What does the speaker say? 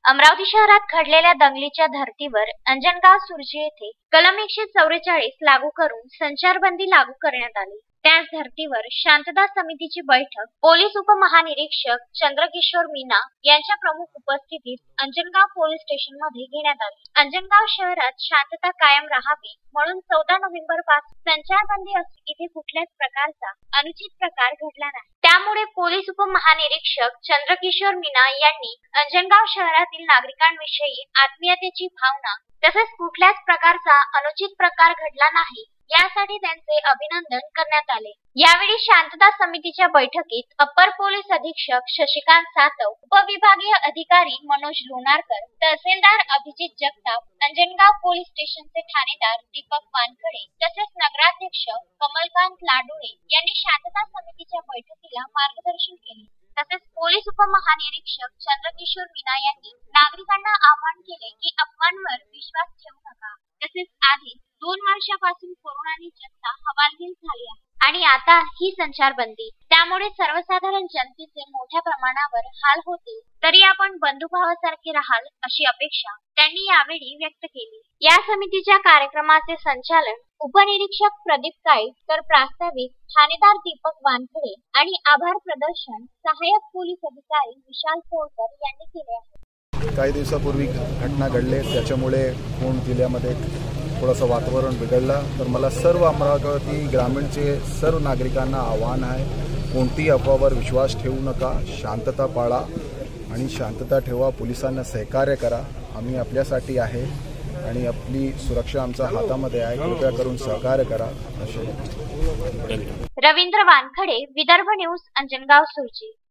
अमरावती शहरात घडलेल्या दंगलीच्या धर्तीवर अंजनगाव सुर्जी येथे कलम 144 लागू करून संचारबंदी लागू करण्यात आली। त्याच धर्तीवर शांतता समितीची बैठक पोलीस उपमहानिरीक्षक चंद्रकिशोर मीना यांच्या प्रमुख उपस्थितीत अंजनगाव पोलीस स्टेशन मध्ये घेण्यात आली। अंजनगाव शहरात शांतता कायम राहावी म्हणून 14 नोव्हेंबर पासून संचारबंदी असून इथे कुठल्याच प्रकारचा अनुचित प्रकार घडला नाही। त्यामुळे पोलीस उपमहानिरीक्षक चंद्रकिशोर मीना यांनी अंजनगाव शहरातील नागरिकांविषयी आत्मीयतेची भावना तसेच कुठल्याच प्रकारचा अनुचित प्रकार घडला नाही यासाठी त्यांचे अभिनंदन करण्यात आले। यावेळी शांतता समितीच्या बैठकीत अप्पर पोलीस अधीक्षक शशिकांत सातव, उपविभागीय अधिकारी मनोज लोणारकर, तहसीलदार अभिजित जगताप, अंजनगाव पोलीस स्टेशनचे ठाणेदार दीपक वानखडे तसेच नगराध्यक्ष कमलकांत लाडोळे यांनी शांतता समितीच्या बैठकीला मार्गदर्शन केले। तसेच पोलीस उपमहानिरीक्षक चंद्रकिशोर मीना यांनी नागरिकांना आवाहन केले की अफवांवर विश्वास ठेवू नका। तसेच आधी 2 वर्षापासून कोरोनाने जनता हवालदिल झाली आहे आणि आता ही संचारबंदी, त्यामुळे सर्वसाधारण जनतेचे मोठ्या प्रमाणावर हाल होते, तरी आपण बंधुभावासारखे राहाल अशी अपेक्षा त्यांनी यावेळी व्यक्त केली। या समितीच्या कार्यक्रमाचे संचालन उपनिरीक्षक प्रदीप काळे तर प्रास्ताविक ठाणेदार दीपक वानखडे आणि आभार प्रदर्शन सहाय्यक पोलीस अधिकारी विशाल पोळकर यांनी केले आहे। काही दिवसापूर्वी घटना घडली, त्याच्यामुळे पुणे जिल्ह्यामध्ये थोडंसं वातावरण बिघडलं। तर मला सर्व अमरावती ग्रामीणचे सर्व नागरिकांना आव्हान आहे, कोणतीही अफवावर विश्वास ठेवू नका, शांतता पाळा आणि शांतता ठेवा, पोलिसांना सहकार्य करा। आम्ही आपल्यासाठी आहे आणि आपली सुरक्षा आमच्या हातामध्ये आहे, कृपया करून सहकार्य करा असे। रवींद्र वानखडे, विदर्भ न्यूज, अंजनगाव सुर्जी।